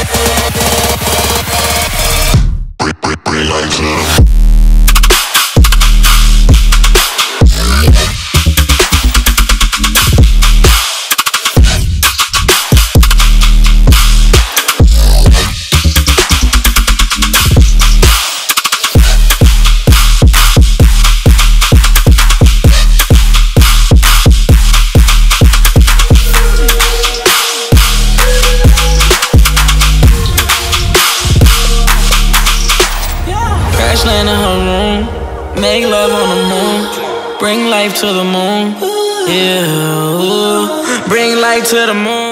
Crash land in her room, make love on the moon, bring life to the moon, yeah, ooh. Bring light to the moon.